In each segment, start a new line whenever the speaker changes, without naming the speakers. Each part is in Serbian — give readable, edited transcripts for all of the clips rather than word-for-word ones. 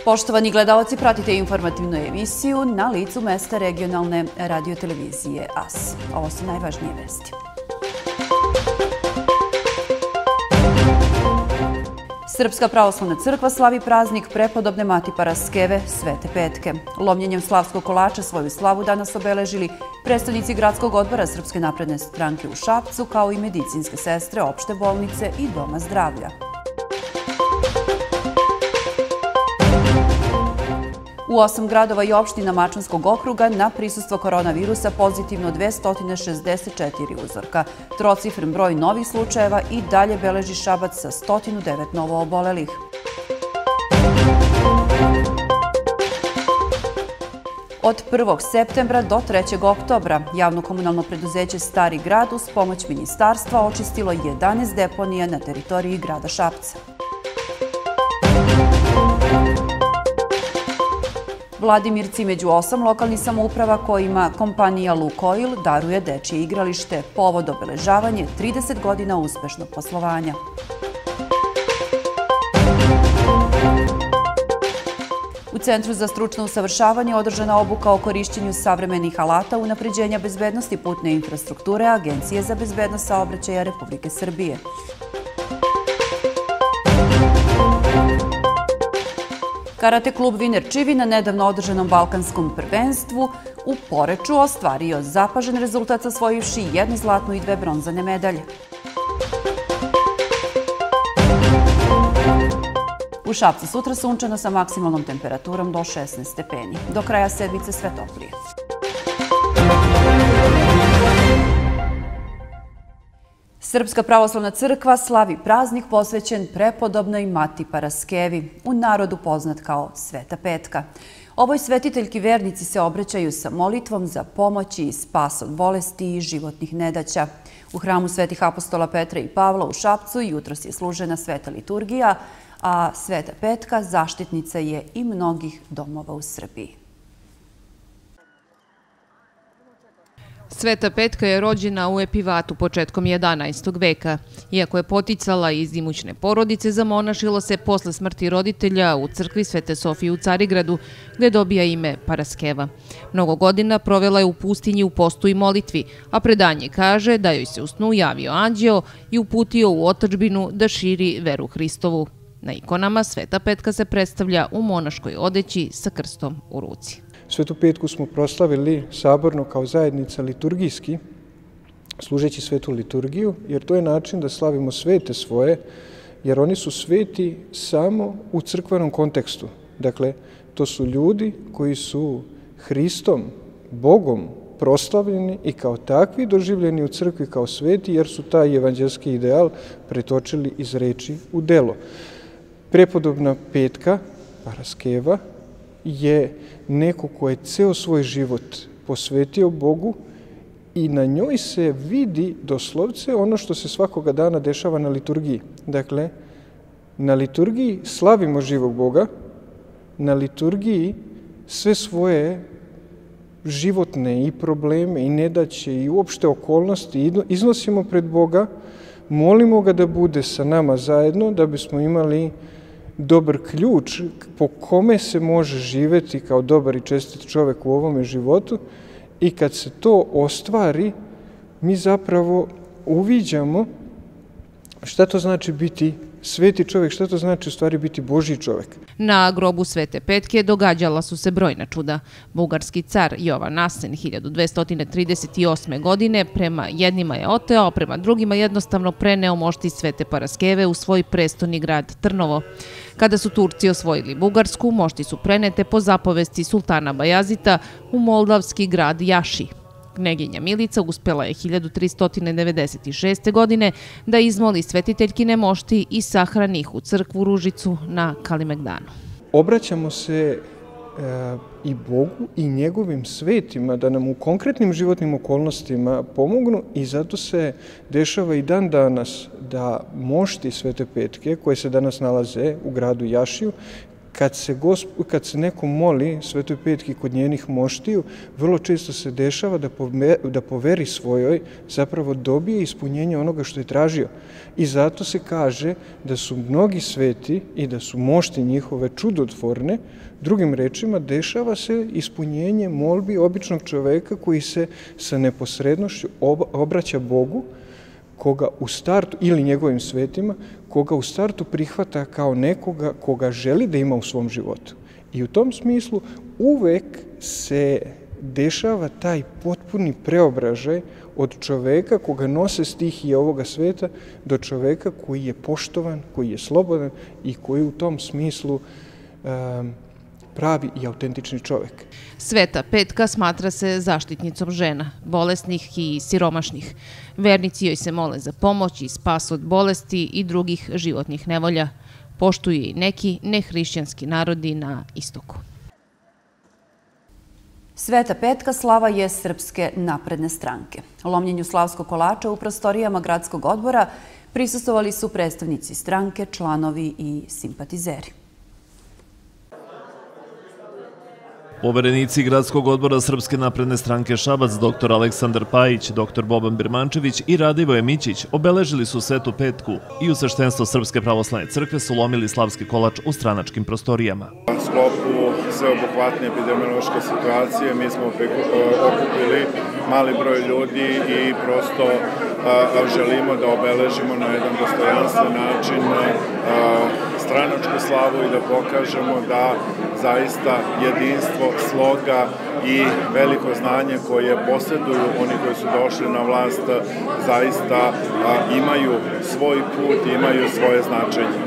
Poštovani gledalci, pratite informativnu emisiju Na licu mesta regionalne radiotelevizije AS. Ovo su najvažnije vesti. Srpska pravoslavna crkva slavi praznik prepodobne Mati Paraskeve Svete Petke. Lomljenjem slavskog kolača svoju slavu danas obeležili predstavnici Gradskog odbora Srpske napredne stranke u Šapcu, kao i medicinske sestre opšte bolnice i Doma zdravlja. U 8 gradova i opština Mačvanskog okruga na prisustvo koronavirusa pozitivno 264 uzorka. Trocifren broj novih slučajeva i dalje beleži Šabac sa 109 novoobolelih. Od 1. septembra do 3. oktobra javno-komunalno preduzeće Stari grad uz pomoć ministarstva očistilo 11 deponija na teritoriji grada Šapca. Vladimirci među 8 lokalnih samouprava kojima kompanija Lukoil daruje dečije igralište, povod obeležavanje 30 godina uspešnog poslovanja. U Centru za stručno usavršavanje održana obuka o korišćenju savremenih alata unapređenja bezbednosti putne infrastrukture Agencije za bezbednost saobraćaja Republike Srbije. Karate klub Viner Čivi na nedavno održanom balkanskom prvenstvu u Poreču ostvario zapažen rezultat osvojivši 1 zlatnu i 2 bronzane medalje. U Šapcu sutra sunčano sa maksimalnom temperaturom do 16 stepeni. Do kraja sedmice sve toplije. Srpska pravoslavna crkva slavi praznik posvećen prepodobnoj Mati Paraskevi, u narodu poznat kao Sveta Petka. Ovoj svetiteljki vernici se obraćaju sa molitvom za pomoć i spas od bolesti i životnih nedaća. U hramu svetih apostola Petra i Pavla u Šapcu jutros je služena sveta liturgija, a Sveta Petka zaštitnica je i mnogih domova u Srbiji.
Sveta Petka je rođena u Epivatu početkom 11. veka. Iako je poticala iz imućne porodice, zamonašila se posle smrti roditelja u crkvi Svete Sofije u Carigradu, gde dobija ime Paraskeva. Mnogo godina provela je u pustinji u postu i molitvi, a predanje kaže da joj se u snu javio anđeo i uputio u otadžbinu da širi veru Hristovu. Na ikonama Sveta Petka se predstavlja u monaškoj odeći sa krstom u ruci.
Svetu Petku smo proslavili saborno kao zajednica liturgijski, služeći svetu liturgiju, jer to je način da slavimo svete svoje, jer oni su sveti samo u crkvenom kontekstu. Dakle, to su ljudi koji su Hristom, Bogom proslavljeni i kao takvi doživljeni u crkvi kao sveti, jer su taj evanđelski ideal pretočili iz reči u delo. Prepodobna Petka, Paraskeva, je neko ko je ceo svoj život posvetio Bogu i na njoj se vidi doslovce ono što se svakoga dana dešava na liturgiji. Dakle, na liturgiji slavimo živog Boga, na liturgiji sve svoje životne i probleme i nedaće i uopšte okolnosti iznosimo pred Boga, molimo ga da bude sa nama zajedno da bismo imali dobar ključ po kome se može živeti kao dobar i čestit čovek u ovome životu, i kad se to ostvari, mi zapravo uviđamo šta to znači biti sveti čovek, šta to znači u stvari biti Božji čovek.
Na grobu Svete Petke događala su se brojna čuda. Bugarski car Jovan Nasen 1238. godine prema jednima je oteo, a prema drugima jednostavno preneo mošti Svete Paraskeve u svoj prestoni grad Trnovo. Kada su Turci osvojili Bugarsku, mošti su prenete po zapovesti sultana Bajazita u moldavski grad Jaši. Kneginja Milica uspela je 1396. godine da izmoli svetiteljkine mošti i sahrani ih u crkvu Ružicu na Kalimegdanu.
Obraćamo se i Bogu i njegovim svetima da nam u konkretnim životnim okolnostima pomognu, i zato se dešava i dan danas da mošti Svete Petke, koje se danas nalaze u gradu Jašiju, kad se neko moli Svetoj Petki kod njenih moštiju, vrlo često se dešava da po veri svojoj zapravo dobije ispunjenje onoga što je tražio. I zato se kaže da su mnogi sveti i da su mošti njihove čudotvorne. Drugim rečima, dešava se ispunjenje molbi običnog čoveka koji se sa neposrednošću obraća Bogu, koga u startu, ili njegovim svetima, koga u startu prihvata kao nekoga koga želi da ima u svom životu. I u tom smislu uvek se dešava taj potpuni preobražaj od čoveka koga nose stihije ovoga sveta do čoveka koji je poštovan, koji je slobodan i koji u tom smislu pravi i autentični čovek.
Sveta Petka smatra se zaštitnicom žena, bolesnih i siromašnih. Vernici joj se mole za pomoć i spas od bolesti i drugih životnih nevolja. Poštuju i neki nehrišćanski narodi na istoku.
Sveta Petka slava je Srpske napredne stranke. Lomljenju slavskog kolača u prostorijama gradskog odbora prisustvovali su predstavnici stranke, članovi i simpatizeri.
Poverenici gradskog odbora Srpske napredne stranke Šabac, dr. Aleksandar Pajić, dr. Boban Birmančević i Radivoje Mićić obeležili su Svetu Petku i u sveštenstvo Srpske pravoslavne crkve su lomili slavski kolač u stranačkim prostorijama.
U sklopu sveobuhvatne epidemiološke situacije mi smo okupili mali broj ljudi i prosto želimo da obeležimo na jedan dostojanstven način stranačku slavu i da pokažemo da zaista jedinstvo, sloga i veliko znanje koje posjeduju oni koji su došli na vlast zaista imaju svoj put, imaju svoje značenje.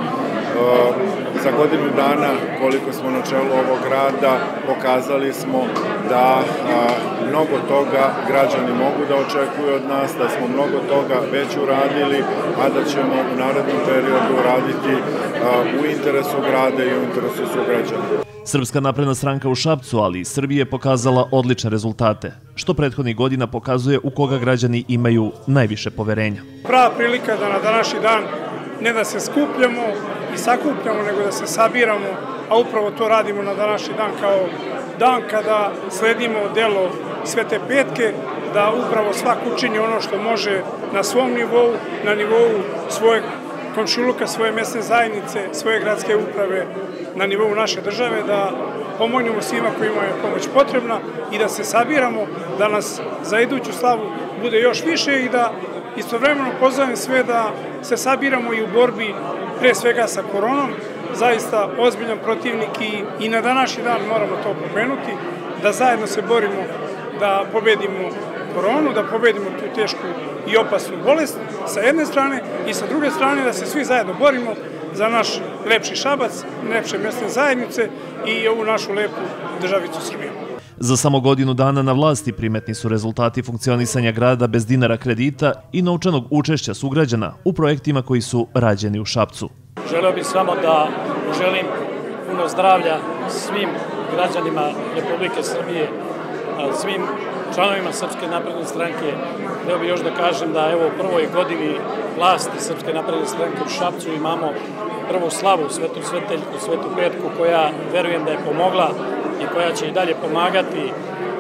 Za godinu dana koliko smo na čelu ovog grada pokazali smo da mnogo toga građani mogu da očekuju od nas, da smo mnogo toga već uradili, a da ćemo u narednom periodu raditi u interesu grada i u interesu sugrađana.
Srpska napredna stranka u Šapcu, ali i Srbije, pokazala odlične rezultate, što prethodnih godina pokazuje u koga građani imaju najviše poverenja.
Prava prilika da na današnji dan ne da se skupljamo i sakupljamo, nego da se sabiramo, a upravo to radimo na današnji dan kao dan kada sledimo delo Svete Petke, da upravo svak učini ono što može na svom nivou, na nivou svojeg komšiluka, svoje mesne zajednice, svoje gradske uprave, na nivou naše države, da pomognemo svima kojima je pomoć potrebna i da se sabiramo, da nas za iduću slavu bude još više i da istovremeno pozovem sve da se sabiramo i u borbi pre svega sa koronom, zaista ozbiljan protivnik i na današnji dan moramo to pomenuti, da zajedno se borimo da pobedimo koronu, da pobedimo tu tešku i opasnu bolest sa jedne strane i sa druge strane da se svi zajedno borimo za naš lepši Šabac, lepše mesne zajednice i ovu našu lepu državicu Srbiju.
Za samo godinu dana na vlasti primetni su rezultati funkcionisanja grada bez dinara kredita i novčanog učešća sugrađana u projektima koji su rađeni u Šapcu.
Želeo bih samo da želim puno zdravlja svim građanima Republike Srbije, svim članovima Srpske napredne stranke. Hteo bih još da kažem da evo u prvoj godini vlasti Srpske napredne stranke u Šapcu imamo prvu slavu, Svetu Sveteljku, Svetu Petku, koja verujem da je pomogla i koja će i dalje pomagati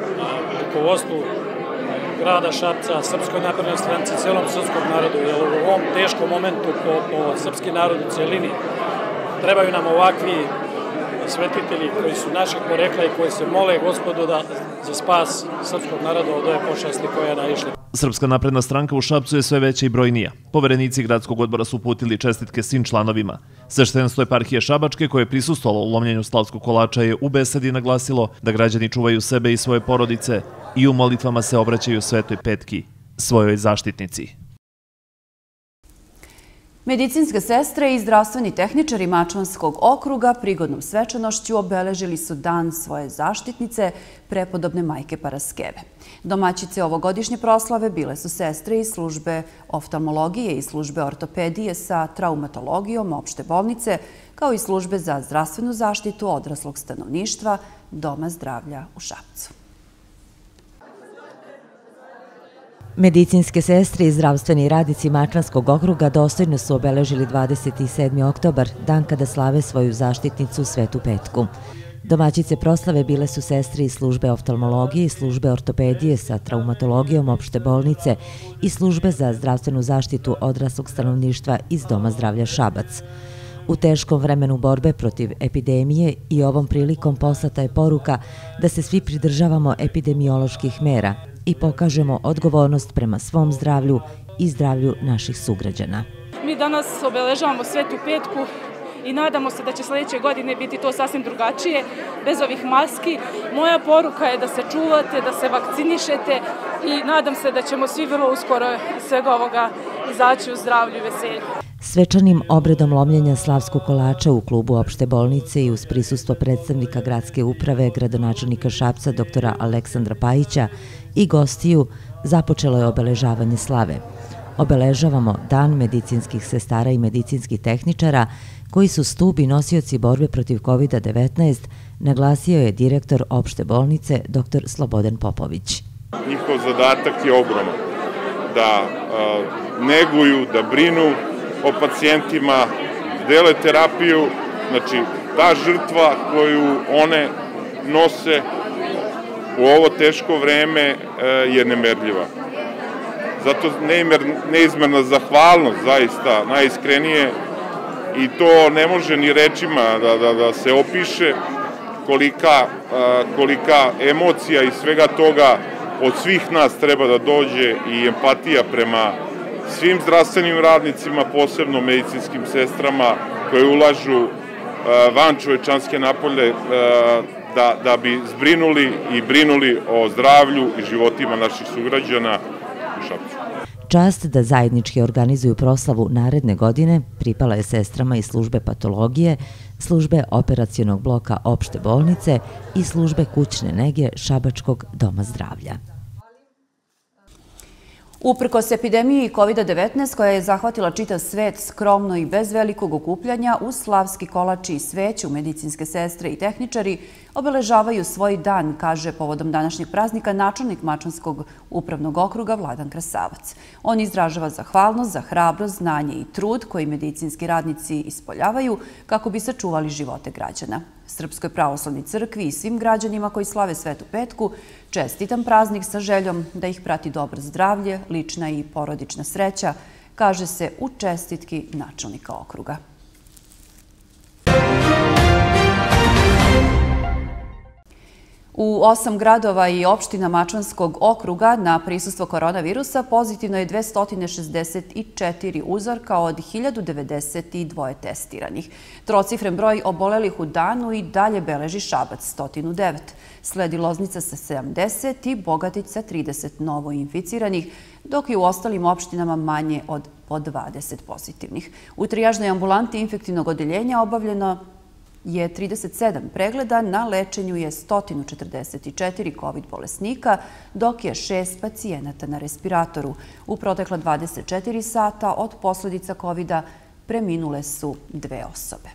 rukovodstvu grada Šapca, Srpskoj naprednoj stranci, celom srpskom narodu, jer u ovom teškom momentu po srpski narod u celini trebaju nam ovakvi svetitelji koji su našeg porekla i koji se mole Gospodu za spas srpskog naroda od ove pošasti koja je naišla.
Srpska napredna stranka u Šapcu je sve veća i brojnija. Poverenici gradskog odbora su uputili čestitke svim članovima. Sveštenstvo eparhije Šabačke, koje je prisustvovalo u lomljenju slavskog kolača, je u besedi naglasilo da građani čuvaju sebe i svoje porodice i u molitvama se obraćaju Svetoj Petki, svojoj zaštitnici.
Medicinske sestre i zdravstveni tehničari Mačvanskog okruga prigodnom svečanošću obeležili su dan svoje zaštitnice, prepodobne majke Paraskeve. Domaćice ovogodišnje proslave bile su sestre iz službe oftalmologije i službe ortopedije sa traumatologijom opšte bolnice, kao i službe za zdravstvenu zaštitu odraslog stanovništva Doma zdravlja u Šapcu.
Medicinske sestre i zdravstveni radnici Mačvanskog okruga dostojno su obeležili 27. oktobar, dan kada slave svoju zaštitnicu Svetu Petku. Domaćice proslave bile su sestre iz službe oftalmologije i službe ortopedije sa traumatologijom opšte bolnice i službe za zdravstvenu zaštitu odraslog stanovništva iz Doma zdravlja Šabac. U teškom vremenu borbe protiv epidemije i ovom prilikom poslata je poruka da se svi pridržavamo epidemioloških mera i pokažemo odgovornost prema svom zdravlju i zdravlju naših sugrađana.
Mi danas obeležavamo Svetu Petku i nadamo se da će sljedeće godine biti to sasvim drugačije, bez ovih maski. Moja poruka je da se čuvate, da se vakcinišete i nadam se da ćemo svi vrlo uskoro iz svega ovoga izaći u zdravlju i veselju.
Svečanim obredom lomljenja slavskog kolača u klubu opšte bolnice i uz prisustvo predstavnika gradske uprave, gradonačelnika Šapca doktora Aleksandra Pajića i gostiju započelo je obeležavanje slave. Obeležavamo Dan medicinskih sestara i medicinskih tehničara koji su stub i nosioci borbe protiv COVID-19, naglasio je direktor opšte bolnice dr. Slobodan Popović.
Njihov zadatak je ogroman, da neguju, da brinu o pacijentima, dele terapiju, znači ta žrtva koju one nose u ovo teško vreme je nemerljiva. Zato neizmerna zahvalnost, zaista najiskrenije, i to ne može ni rečima da se opiše kolika emocija i svega toga od svih nas treba da dođe i empatija prema svim zdravstvenim radnicima, posebno medicinskim sestrama koje ulažu van čovečanske napolje da bi zbrinuli i brinuli o zdravlju i životima naših sugrađana u Šapcu.
Čast da zajednički organizuju proslavu naredne godine pripala je sestrama iz službe patologije, službe operacionog bloka opšte bolnice i službe kućne nege Šabačkog doma zdravlja.
Uprkos epidemiji COVID-19 koja je zahvatila čitav svet, skromno i bez velikog okupljanja, uz slavski kolač i sveću medicinske sestre i tehničari obeležavaju svoj dan, kaže povodom današnjeg praznika načelnik Mačvanskog upravnog okruga Vladan Krasavac. On izražava zahvalnost za hrabrost, znanje i trud koji medicinski radnici ispoljavaju kako bi sačuvali živote građana. Srpskoj pravoslavnoj crkvi i svim građanima koji slave Svetu Petku čestitam praznik sa željom da ih prati dobro zdravlje, lična i porodična sreća, kaže se u čestitki načelnika okruga. U 8 gradova i opština Mačvanskog okruga na prisustvo koronavirusa pozitivno je 264 uzorka od 1092 testiranih. Trocifren broj obolelih u danu i dalje beleži Šabac 109. Sledi Loznica sa 70 i Bogatić sa 30 novo inficiranih, dok je u ostalim opštinama manje od po 20 pozitivnih. U trijažnoj ambulanti infektivnog odeljenja obavljeno je 37 pregleda, na lečenju je 144 COVID bolesnika, dok je 6 pacijenata na respiratoru. U protekla 24 sata od posljedica COVID-a preminule su 2 osobe.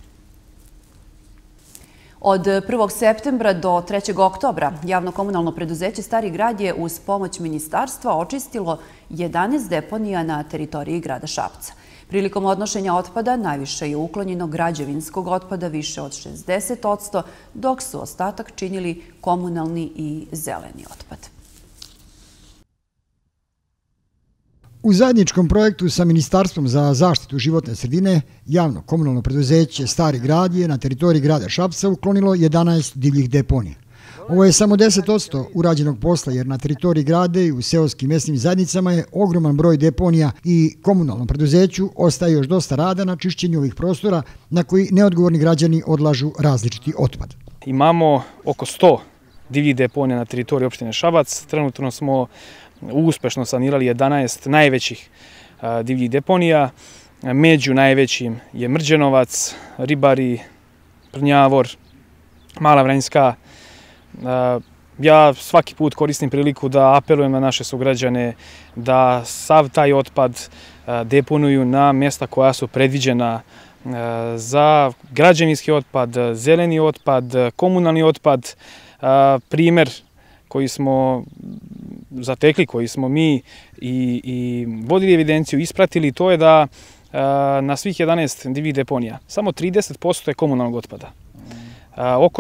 Od 1. septembra do 3. oktobra javno-komunalno preduzeće Stari grad je uz pomoć ministarstva očistilo 11 deponija na teritoriji grada Šapca. Prilikom odnošenja otpada najviše je uklonjeno građevinskog otpada, više od 60%, dok su ostatak činili komunalni i zeleni otpad.
U zajedničkom projektu sa Ministarstvom za zaštitu životne sredine, javno-komunalno preduzeće Stari grad je na teritoriji grada Šapca uklonilo 11 divljih deponija. Ovo je samo 10% urađenog posla jer na teritoriji grada i u seoskim mesnim zajednicama je ogroman broj deponija i komunalnom preduzeću ostaje još dosta rada na čišćenju ovih prostora na koji neodgovorni građani odlažu različiti otpad.
Imamo oko 100 divljih deponija na teritoriji opštine Šabac. Trenutno smo uspešno sanirali 11 najvećih divljih deponija. Među najvećim je Mrđenovac, Ribari, Prnjavor, Mala Vranjska. Ja svaki put koristim priliku da apelujem na naše sugrađane da sav taj otpad deponuju na mjesta koja su predviđena za građevinski otpad, zeleni otpad, komunalni otpad. Primer koji smo zatekli, koji smo mi i vodili evidenciju, ispratili, to je da na svih 11 divljih deponija samo 30% je komunalnog otpada. Oko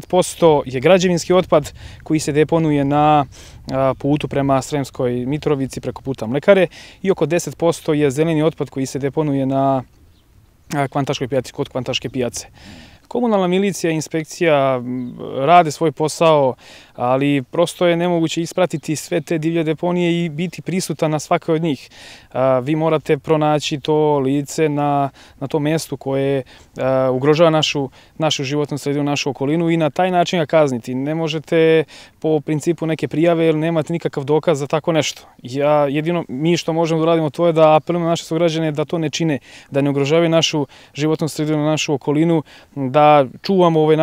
60% je građevinski otpad koji se deponuje na putu prema Sremskoj Mitrovici preko puta Mlekare i oko 10% je zeleni otpad koji se deponuje na Kvantaškoj pijaci, kod Kvantaške pijace. Komunalna milicija i inspekcija rade svoj posao, ali prosto je nemoguće ispratiti sve te divlje deponije i biti prisutan na svakoj od njih. Vi morate pronaći to lice na tom mjestu koje ugrožava našu životnu sredinu, našu okolinu i na taj način ga kazniti. Ne možete po principu neke prijave jer nemate nikakav dokaz za tako nešto. Jedino mi što možemo da uradimo to je da apelujemo na naše sugrađane da to ne čine, da ne ugrožavaju našu životnu sredinu, našu okolinu, da čuvamo ove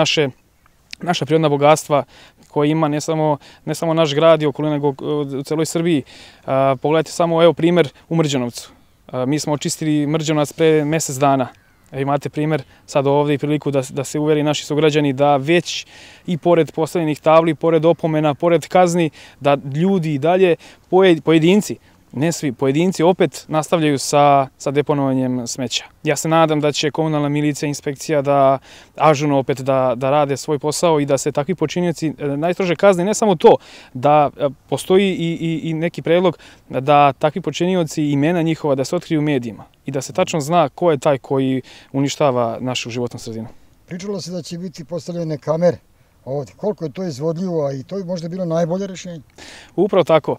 naša prirodna bogatstva koje ima ne samo naš grad i okolina, nego u celoj Srbiji. Pogledajte samo, evo primjer u Mrđanovcu. Mi smo očistili Mrđanovac pre mjesec dana. Imate primjer sad ovdje i priliku da se uveri naši sugrađani da već i pored postavljenih tabli, pored opomena, pored kazni, da ljudi i dalje, pojedinci, ne svi, pojedinci opet nastavljaju sa deponovanjem smeća. Ja se nadam da će komunalna milicija i inspekcija da ažurno opet da rade svoj posao i da se takvi počinioci najstrože kazne. Ne samo to, da postoji i neki predlog da takvi počinioci, imena njihova, da se otkriju u medijima i da se tačno zna ko je taj koji uništava našu životnu sredinu.
Pričalo se da će biti postavljene kamere ovdje. Koliko je to izvodljivo, a i to je možda bilo najbolje rješenje?
Upravo tako.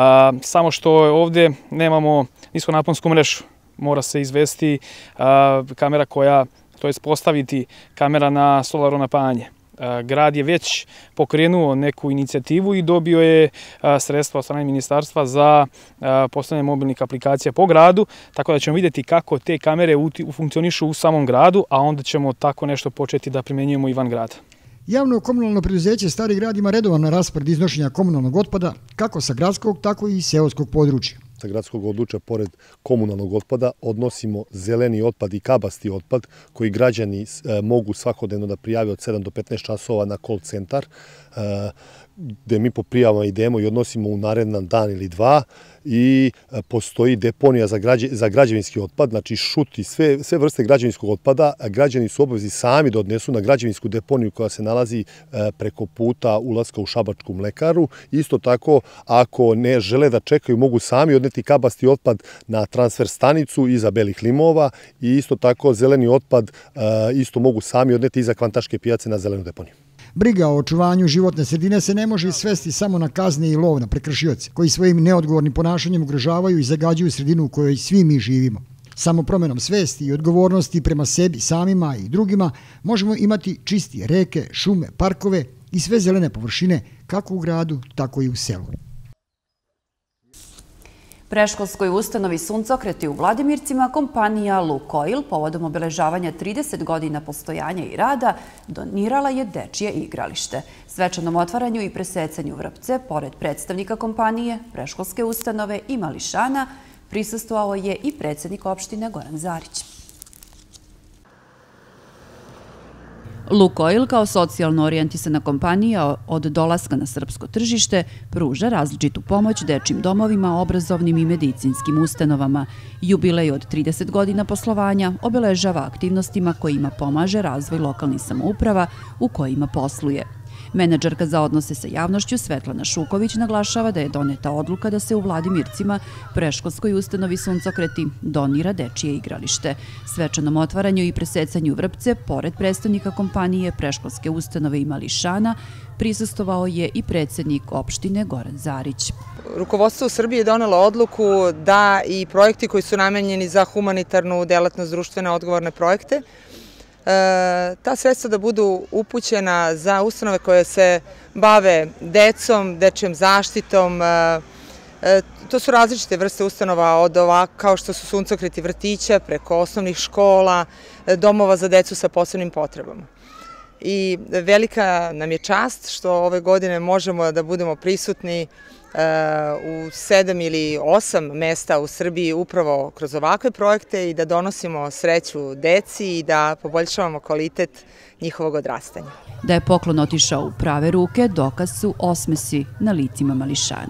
Samo što ovdje nemamo niskonaponsku mrežu. Mora se izvesti kamera to je postaviti kamera na solarno napajanje. Grad je već pokrenuo neku inicijativu i dobio je sredstva od strane ministarstva za postavljanje mobilnih aplikacija po gradu, tako da ćemo vidjeti kako te kamere funkcionišu u samom gradu, a onda ćemo tako nešto početi da primjenjujemo i van grada.
Javno komunalno preduzeće Stari grad ima redovan raspored iznošenja komunalnog otpada kako sa gradskog, tako i seoskog područja.
Sa gradskog područja, pored komunalnog otpada, odnosimo zeleni otpad i kabasti otpad koji građani mogu svakodnevno da prijave od 7 do 15 časova na call centar, gde mi po prijavama idemo i odnosimo u naredan dan ili dva i postoji deponija za građevinski otpad, znači šut i sve vrste građevinskog otpada. Građani su obavezni sami da odnesu na građevinsku deponiju koja se nalazi preko puta ulaska u Šabačku mlekaru. Isto tako, ako ne žele da čekaju, mogu sami odneti kabasti otpad na transfer stanicu iza Belih Limova i isto tako zeleni otpad isto mogu sami odneti iza Kvantaške pijace na zelenu deponiju.
Briga o očuvanju životne sredine se ne može svesti samo na kazne i lov na prekršioce, koji svojim neodgovornim ponašanjem ugrožavaju i zagađuju sredinu u kojoj svi mi živimo. Samo promjenom svesti i odgovornosti prema sebi, samima i drugima možemo imati čisti reke, šume, parkove i sve zelene površine kako u gradu, tako i u selu.
Predškolskoj ustanovi Suncokreti u Vladimircima kompanija Lukoil povodom obeležavanja 30 godina postojanja i rada donirala je dečije igralište. Svečanom otvaranju i presecanju vrpce, pored predstavnika kompanije, predškolske ustanove i mališana, prisustvovao je i predsjednik opštine Goran Zarić. Lukoil kao socijalno orijentisana kompanija od dolaska na srpsko tržište pruža različitu pomoć dečjim domovima, obrazovnim i medicinskim ustanovama. Jubilej od 30 godina poslovanja obeležava aktivnostima kojima pomaže razvoj lokalnih samouprava u kojima posluje. Menadžerka za odnose sa javnošću Svetlana Šuković naglašava da je doneta odluka da se u Vladimircima predškolskoj ustanovi Suncokreti donira dečije igralište. Svečanom otvaranju i presecanju vrpce, pored predstavnika kompanije, predškolske ustanove i mališana, prisustvovao je i predsjednik opštine Goran Zarić.
Rukovodstvo u Srbiji je donelo odluku da i projekti koji su namenjeni za humanitarnu delatnost, društvene odgovorne projekte, ta sredstva da budu upućena za ustanove koje se bave decom, dečjom zaštitom. To su različite vrste ustanova od ovako kao što su suncokreti vrtića, preko osnovnih škola, domova za decu sa posebnim potrebama. I velika nam je čast što ove godine možemo da budemo prisutni u 7 ili 8 mesta u Srbiji upravo kroz ovakve projekte i da donosimo sreću deci i da poboljšavamo kvalitet njihovog odrastanja.
Da je poklon otišao u prave ruke, dokaz su osmesi na licima mališana.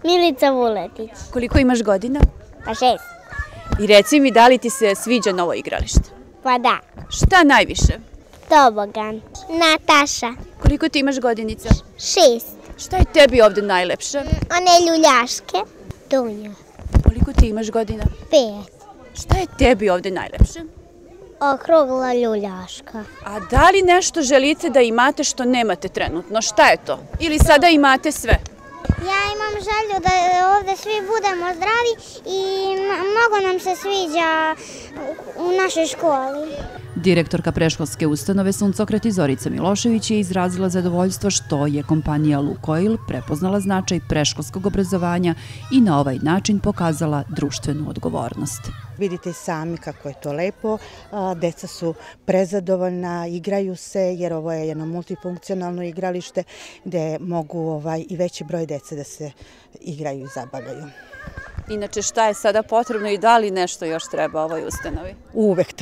Milica Vuletić.
Koliko imaš godina?
Pa 6.
I reci mi, da li ti se sviđa novo igralište?
Pa da.
Šta najviše?
Tobogan. Nataša.
Koliko ti imaš godinica?
6.
Šta je tebi ovde najlepše?
One ljuljaške. Dunja.
Koliko ti imaš godina?
5.
Šta je tebi ovde najlepše?
Okrugla ljuljaška.
A da li nešto želite da imate što nemate trenutno? Šta je to? Ili sada imate sve?
Ja imam želju da ovde svi budemo zdravi i mnogo nam se sviđa u našoj školi.
Direktorka predškolske ustanove Suncokret Zorica Milošević je izrazila zadovoljstvo što je kompanija Lukoil prepoznala značaj predškolskog obrazovanja i na ovaj način pokazala društvenu odgovornost.
Vidite sami kako je to lepo, deca su prezadovoljna, igraju se jer ovo je jedno multifunkcionalno igralište gde mogu i veći broj dece da se igraju i zabavljaju.
Inače, šta je sada potrebno i da li nešto još treba ovoj ustanovi?
Uvek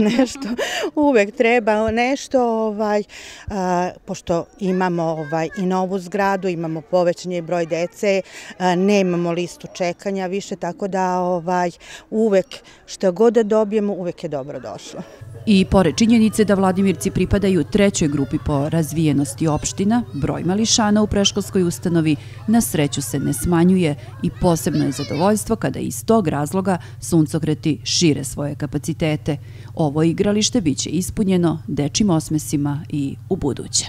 treba nešto, pošto imamo i novu zgradu, imamo povećanje broj dece, nemamo listu čekanja više, tako da uvek što god da dobijemo, uvek je dobro došlo.
I pored činjenice da Vladimirci pripadaju trećoj grupi po razvijenosti opština, broj mališana u predškolskoj ustanovi na sreću se ne smanjuje i posebno je zadovoljstvo kada iz tog razloga suncokreti šire svoje kapacitete. Ovo igralište biće ispunjeno dečjim osmesima i u buduće.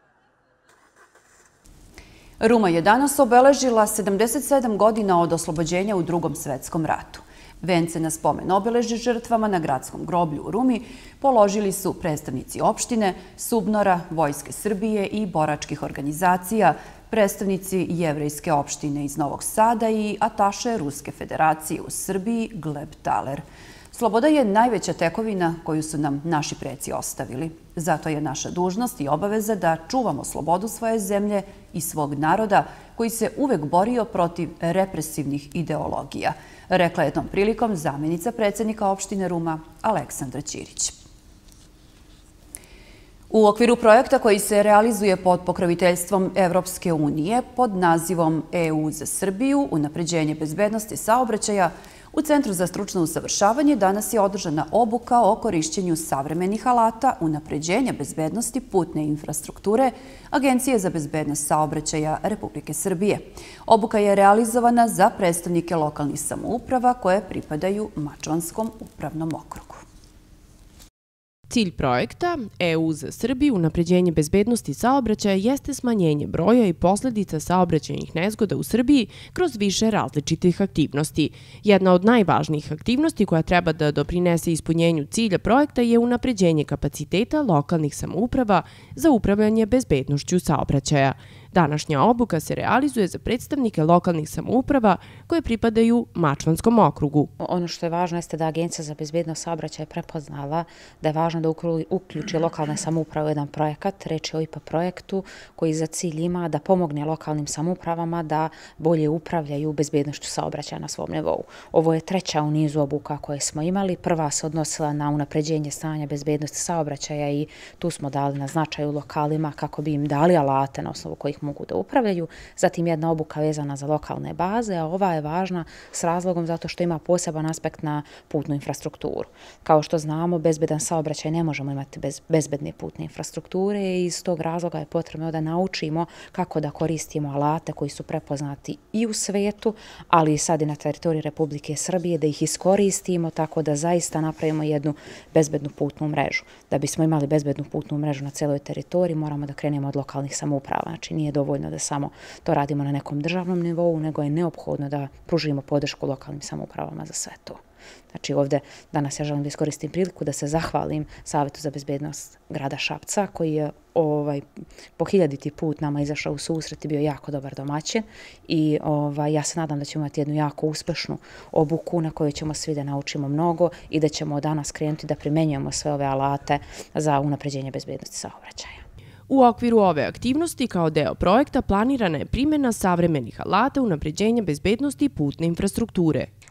Ruma je danas obeležila 77 godina od oslobođenja u Drugom svetskom ratu. Vence na spomen obeleži žrtvama na gradskom groblju u Rumi položili su predstavnici opštine, SUBNOR-a, Vojske Srbije i boračkih organizacija, predstavnici Jevrejske opštine iz Novog Sada i ataše Ruske federacije u Srbiji Gleb Taler. Sloboda je najveća tekovina koju su nam naši preci ostavili. Zato je naša dužnost i obaveza da čuvamo slobodu svoje zemlje i svog naroda koji se uvek borio protiv represivnih ideologija, rekla je tom prilikom zamjenica predsjednika opštine Ruma Aleksandra Ćirić. U okviru projekta koji se realizuje pod pokroviteljstvom Evropske unije pod nazivom EU za Srbiju, unapređenje bezbednosti saobraćaja, u Centru za stručno usavršavanje danas je održana obuka o korišćenju savremenih alata, unapređenja bezbednosti putne infrastrukture Agencije za bezbednost saobraćaja Republike Srbije. Obuka je realizovana za predstavnike lokalnih samouprava koje pripadaju Mačvanskom upravnom okrugu.
Cilj projekta EU za Srbiju, unapređenje bezbednosti saobraćaja, jeste smanjenje broja i posledica saobraćajnih nezgoda u Srbiji kroz više različitih aktivnosti. Jedna od najvažnijih aktivnosti koja treba da doprinese ispunjenju cilja projekta je unapređenje kapaciteta lokalnih samouprava za upravljanje bezbednošću saobraćaja. Današnja obuka se realizuje za predstavnike lokalnih samouprava koje pripadaju Mačvanskom okrugu.
Ono što je važno jeste da Agencija za bezbednost saobraćaja je prepoznala da je važno da uključi lokalne samouprave u jedan projekat, reč je o IPA projektu koji za cilj ima da pomogne lokalnim samoupravama da bolje upravljaju bezbednošću saobraćaja na svom nivou. Ovo je treća u nizu obuka koje smo imali. Prva se odnosila na unapređenje stanja bezbednosti saobraćaja i tu smo dali na značaju lokalima kako bi im dali alate na osnovu kojih mogu da upravljaju. Zatim jedna obuka vezana za lokalne baze, a ova je važna s razlogom zato što ima poseban aspekt na putnu infrastrukturu. Kao što znamo, bezbedan saobraćaj ne možemo imati bez bezbedne putne infrastrukture i iz tog razloga je potrebno da naučimo kako da koristimo alate koji su prepoznati i u svetu, ali i sad i na teritoriji Republike Srbije, da ih iskoristimo tako da zaista napravimo jednu bezbednu putnu mrežu. Da bismo imali bezbednu putnu mrežu na celoj teritoriji, moramo da krenemo od lokalnih samouprava. Znači, nije dovoljno da samo to radimo na nekom državnom nivou, nego je neophodno da pružimo podršku lokalnim samoupravama za sve to. Znači, ovde danas ja želim da iskoristim priliku da se zahvalim Savetu za bezbednost grada Šapca, koji je po 1000. put nama izašao u susret i bio jako dobar domaćin i ja se nadam da ćemo imati jednu jako uspešnu obuku na kojoj ćemo svi da naučimo mnogo i da ćemo danas krenuti da primenjujemo sve ove alate za unapređenje bezbednosti saobraćaja.
U okviru ove aktivnosti kao deo projekta planirana je primjena savremenih alata unapređenja bezbednosti putne infrastrukture.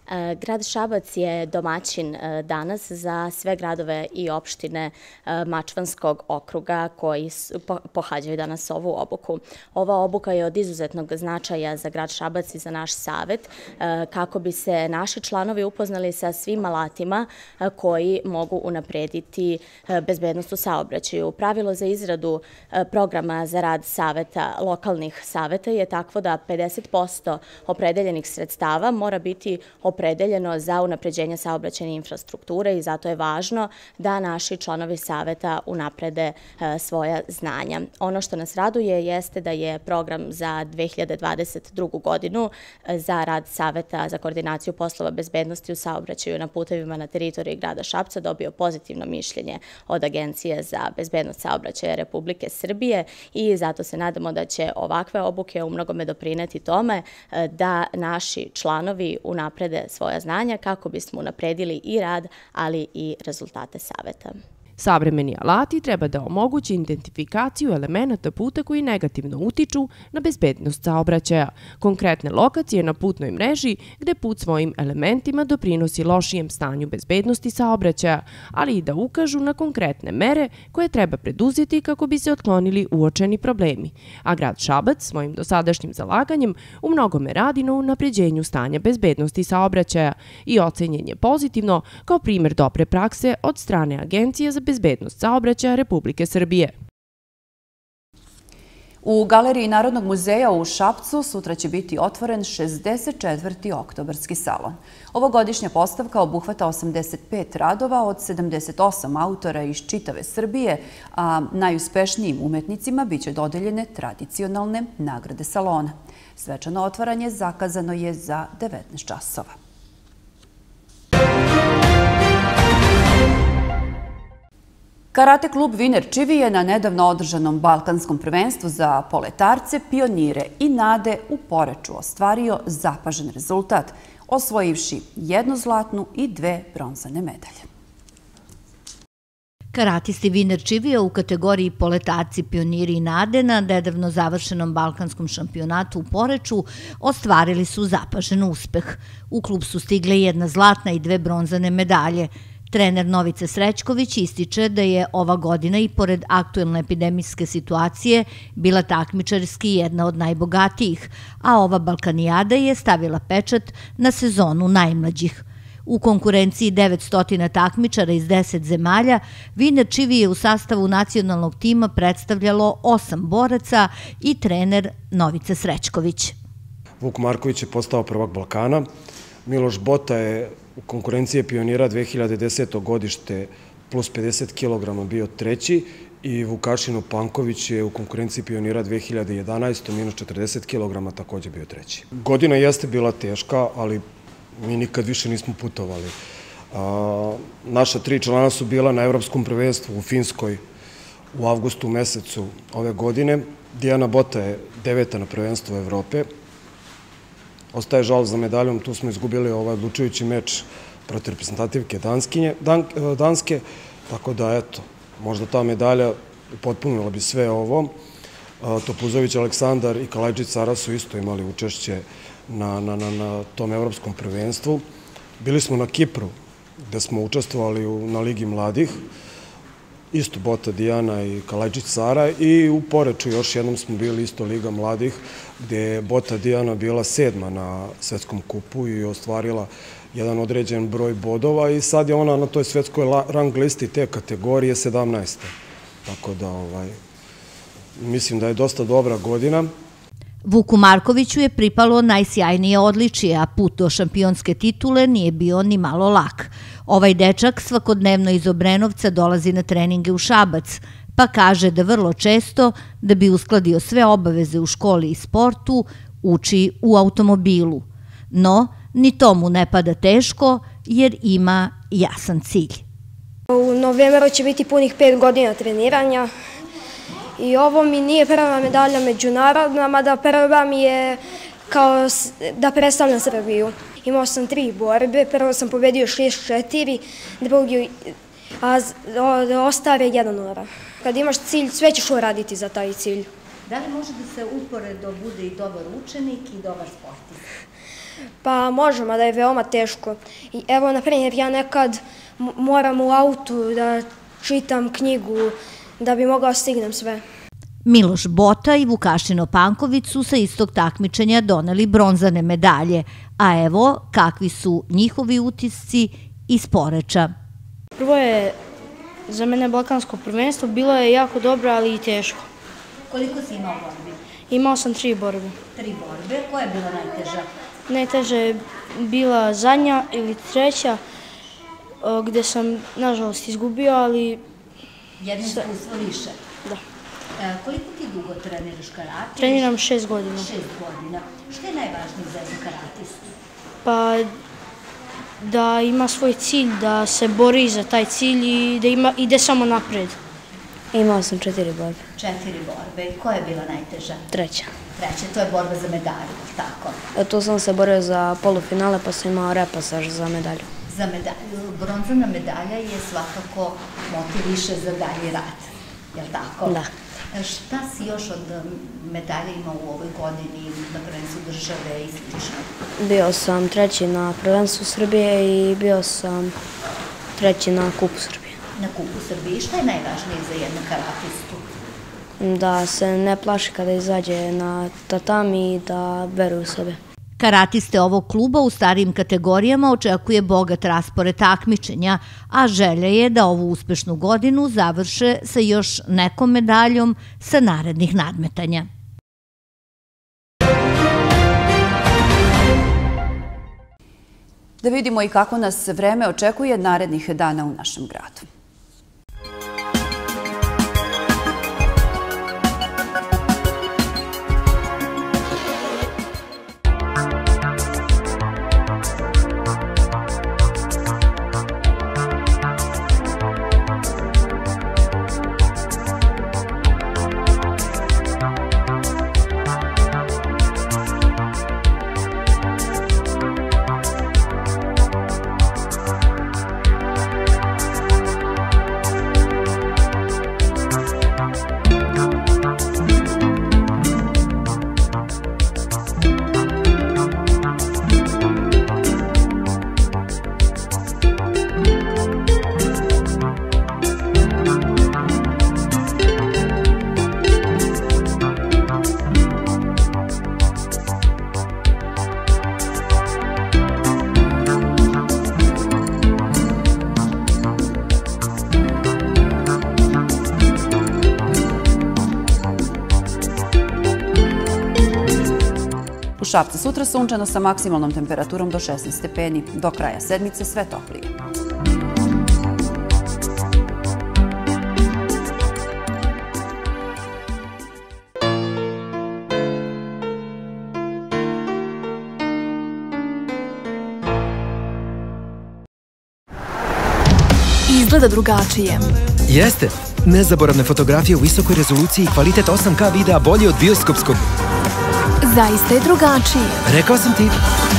Grad Šabac je domaćin danas za sve gradove i opštine Mačvanskog okruga koji pohađaju danas ovu obuku. Ova obuka je od izuzetnog značaja za grad Šabac i za naš savet kako bi se naši članovi upoznali sa svim alatima koji mogu unaprediti bezbednost u saobraćaju. Pravilo za izradu programa za rad saveta, lokalnih saveta je takvo da 50% opredeljenih sredstava mora biti opredeljeno za unapređenje saobraćajne infrastrukture i zato je važno da naši članovi saveta unaprede svoja znanja. Ono što nas raduje jeste da je program za 2022. godinu za rad saveta za koordinaciju poslova bezbednosti u saobraćaju na putevima na teritoriji grada Šapca dobio pozitivno mišljenje od Agencije za bezbednost saobraćaja Republike Srbije i zato se nadamo da će ovakve obuke u mnogome doprineti tome da naši članovi unaprede svoja znanja kako bismo unapredili i rad, ali i rezultate saveta.
Savremeni alati treba da omogući identifikaciju elemenata puta koji negativno utiču na bezbednost saobraćaja, konkretne lokacije na putnoj mreži gde put svojim elementima doprinosi lošijem stanju bezbednosti saobraćaja, ali i da ukažu na konkretne mere koje treba preduzeti kako bi se otklonili uočeni problemi. A grad Šabac svojim dosadašnjim zalaganjem u mnogome radi na unapređenju stanja bezbednosti saobraćaja i ocenjen je pozitivno kao primjer dobre prakse od strane Agencije za bezbednost saobraćaja Republike Srbije.
U Galeriji Narodnog muzeja u Šapcu sutra će biti otvoren 64. oktobarski salon. Ovogodišnja postavka obuhvata 85 radova od 78 autora iz čitave Srbije, a najuspešnijim umetnicima biće dodeljene tradicionalne nagrade salona. Svečano otvaranje zakazano je za 19 časova. Karate klub Viner Čivi je na nedavno održanom Balkanskom prvenstvu za poletarce, pionire i nade u Poreču ostvario zapažen rezultat, osvojivši 1 zlatnu i 2 bronzane medalje.
Karatisti Viner Čivija u kategoriji poletarci, pioniri i nade na nedavno završenom Balkanskom šampionatu u Poreču ostvarili su zapažen uspeh. U klub su stigle 1 zlatna i 2 bronzane medalje. Trener Novica Srećković ističe da je ova godina i pored aktuelne epidemijske situacije bila takmičarski jedna od najbogatijih, a ova Balkanijada je stavila pečat na sezonu najmlađih. U konkurenciji 900 takmičara iz 10 zemalja, Viner Čivi je u sastavu nacionalnog tima predstavljalo 8 boraca i trener Novica Srećković.
Vuk Marković je postao prvak Balkana, Miloš Bota je u konkurenciji pionira 2010. godište plus 50 kg bio 3. i Vukašin Panković je u konkurenciji pionira 2011. minus 40 kg također bio 3. Godina jeste bila teška, ali mi nikad više nismo putovali. Naša 3 člana su bila na Evropskom prvenstvu u Finskoj u avgustu mesecu ove godine. Dijana Bota je 9. na prvenstvu Evrope. Ostaje žal za medaljom, tu smo izgubili odlučujući meč protiv reprezentativke Danske, tako da, eto, možda ta medalja upotpunila bi sve ovo. Topuzović Aleksandar i Kalajđić Sara su isto imali učešće na tom evropskom prvenstvu. Bili smo na Kipru, gde smo učestvovali na Ligi mladih, isto Bota Dijana i Kalajđić Sara, i u Poreču još jednom smo bili isto Liga mladih, gde je Bota Dijana bila 7. na svetskom kupu i ostvarila jedan određen broj bodova i sad je ona na toj svetskoj rang listi te kategorije 17. Tako da mislim da je dosta dobra godina.
Vuku Markoviću je pripalo najsjajnije odličije, a put do šampionske titule nije bio ni malo lak. Ovaj dečak svakodnevno iz Obrenovca dolazi na treninge u Šabac, pa kaže da vrlo često, da bi uskladio sve obaveze u školi i sportu, uči u automobilu. No, ni to mu ne pada teško, jer ima jasan cilj.
U novembru će biti punih 5 godina treniranja i ovo mi nije prva medalja međunarodna, mada prva mi je kao da predstavljam Srbiju. Imao sam 3 borbe, prvo sam pobedio 6-4, drugi, a ostave 1-0. Kad imaš cilj, sve ćeš uraditi za taj cilj.
Da li može da se uporedo bude i dobar učenik i dobar sportist?
Pa možemo, da je veoma teško. I evo, na primjer, ja nekad moram u autu da čitam knjigu da bi mogao stignem sve.
Miloš Bota i Vukašin Opanković su sa istog takmičenja doneli bronzane medalje, a evo kakvi su njihovi utisci iz Poreča.
Prvo je za mene balkansko prvenstvo, bilo je jako dobro, ali i teško.
Koliko si imao borbi?
Imao sam 3 borbe.
3 borbe, koja je bila najteža?
Najteža je bila zadnja ili treća, gde sam, nažalost, izgubio, ali...
Jedno iskustvo više?
Da.
Koliko ti dugo treniraš karate?
Treniram 6 godina.
6 godina. Što je najvažnije za jednu karatistu?
Pa da ima svoj cilj, da se bori za taj cilj i da ide samo napred.
Imao sam 4 borbe.
4 borbe. Koja je bila najteža?
Treća.
Treća, to je borba za medalju, tako?
Tu sam se borio za polufinale, pa sam imao repasaž za medalju.
Za medalju. Bronzana medalja je svakako motiv više za dalji rad, je li tako?
Da.
Šta si još od medalja imao u ovoj godini na prvenstvu države i slično?
Bio sam 3. na prvenstvu Srbije i bio sam 3. na Kupu Srbije.
Na Kupu Srbije. Šta je najvažnije za jednu karatistu?
Da se ne plaši kada izađe na tatami i da veruje u sebe.
Karatiste ovog kluba u starijim kategorijama očekuje bogat raspored takmičenja, a želja je da ovu uspešnu godinu završe sa još nekom medaljom sa narednih nadmetanja.
Da vidimo i kako nas vreme očekuje narednih dana u našem gradu. U Šapcu sutra sunčano sa maksimalnom temperaturom do 16 stepeni. Do kraja sedmice sve toplije.
Izgleda drugačije.
Jeste. Nezaboravne fotografije u visokoj rezoluciji i kvalitet 8K videa bolji od bioskopskog.
Zaista je drugačije.
Rekao sam ti.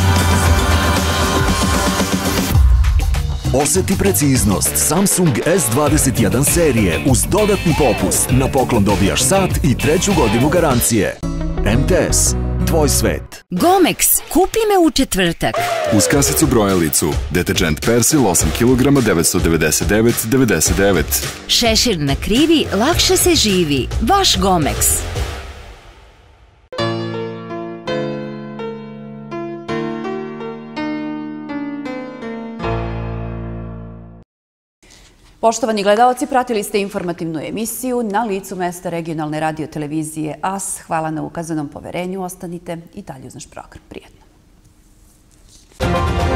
Oseti preciznost Samsung S21 serije uz dodatni popust. Na poklon dobijaš sat i 3. godinu garancije. MTS. Tvoj svet.
Gomex. Kupi me u četvrtak.
Uz kasicu brojalicu. Deterđent Persil 8 kg 999,99.
Šešir na krivi, lakše se živi. Vaš Gomex.
Poštovani gledalci, pratili ste informativnu emisiju na licu mesta regionalne radiotelevizije AS. Hvala na ukazanom poverenju. Ostanite i dalje uz naš program. Prijetno.